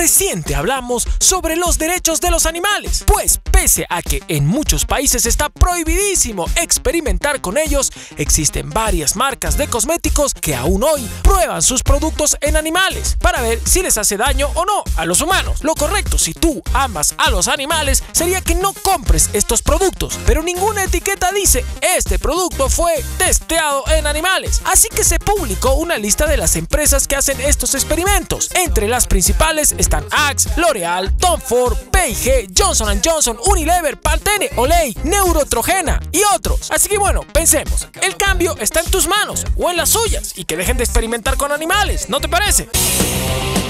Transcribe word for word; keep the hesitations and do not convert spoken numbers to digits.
Reciente hablamos sobre los derechos de los animales, pues pese a que en muchos países está prohibidísimo experimentar con ellos, existen varias marcas de cosméticos que aún hoy prueban sus productos en animales para ver si les hace daño o no a los humanos. Lo correcto, si tú amas a los animales, sería que no compres estos productos, pero ninguna etiqueta dice este producto fue testeado en animales, así que se publicó una lista de las empresas que hacen estos experimentos. Entre las principales están Axe, L'Oreal, Tom Ford, P y G, Johnson and Johnson, Unilever, Pantene, Olay, Neurotrogena y otros. Así que bueno, pensemos, el cambio está en tus manos o en las suyas y que dejen de experimentar con animales, ¿no te parece?